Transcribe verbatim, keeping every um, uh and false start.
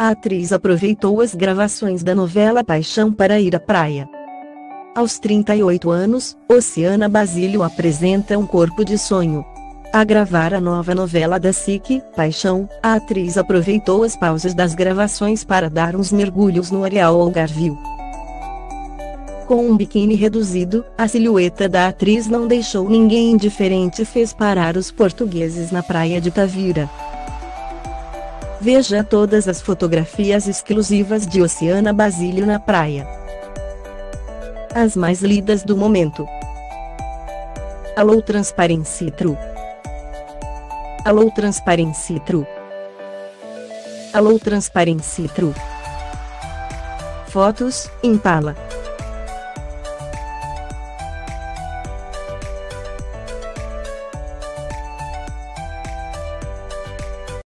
A atriz aproveitou as gravações da novela Paixão para ir à praia. Aos trinta e oito anos, Oceana Basílio apresenta Um Corpo de Sonho. A gravar a nova novela da S I C, Paixão, a atriz aproveitou as pausas das gravações para dar uns mergulhos no areal Algarvio. Com um biquíni reduzido, a silhueta da atriz não deixou ninguém indiferente e fez parar os portugueses na praia de Tavira. Veja todas as fotografias exclusivas de Oceana Basílio na praia. As mais lidas do momento. Alô Transparency True. Alô Transparency True. Alô Transparency True. Fotos, Impala.